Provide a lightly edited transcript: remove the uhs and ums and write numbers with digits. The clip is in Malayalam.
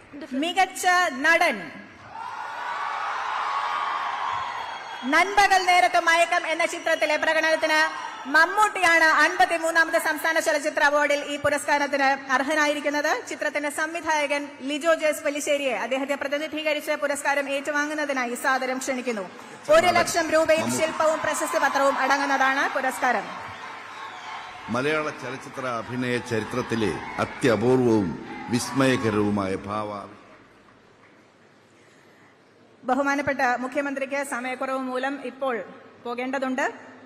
മികച്ച നടൻ, നൻപകൽ നേരത്ത് മയക്കം എന്ന ചിത്രത്തിലെ പ്രകടനത്തിന് മമ്മൂട്ടിയാണ് 53ാമത് സംസ്ഥാന ചലച്ചിത്ര അവാർഡിൽ ഈ പുരസ്കാരത്തിന് അർഹനായിരിക്കുന്നത്. ചിത്രത്തിന്റെ സംവിധായകൻ ലിജോ ജോസ് പെല്ലിശ്ശേരിയെ അദ്ദേഹത്തെ പ്രതിനിധീകരിച്ച് പുരസ്കാരം ഏറ്റുവാങ്ങുന്നതിനായി സാദരം ക്ഷണിക്കുന്നു. 1 ലക്ഷം രൂപയും ശില്പവും പ്രശസ്തി പത്രവും അടങ്ങുന്നതാണ് പുരസ്കാരം. മലയാള ചലച്ചിത്ര അഭിനയ ചരിത്രത്തിലെ അത്യപൂർവവും വിസ്മയകരവുമായ ബഹുമാനപ്പെട്ട മുഖ്യമന്ത്രിക്ക് സമയക്കുറവ് മൂലം ഇപ്പോൾ പോകേണ്ടതുണ്ട്.